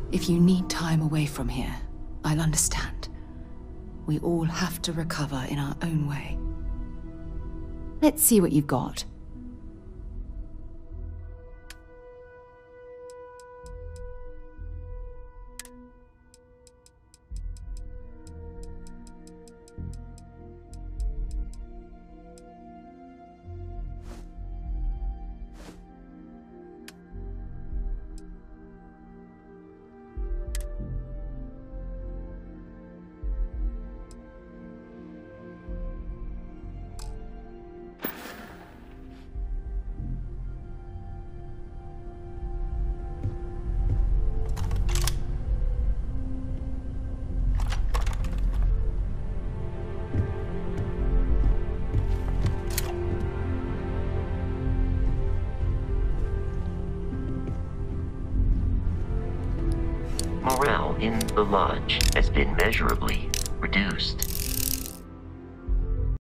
If you need time away from here, I'll understand. We all have to recover in our own way. Let's see what you've got. Morale in the lodge has been measurably reduced.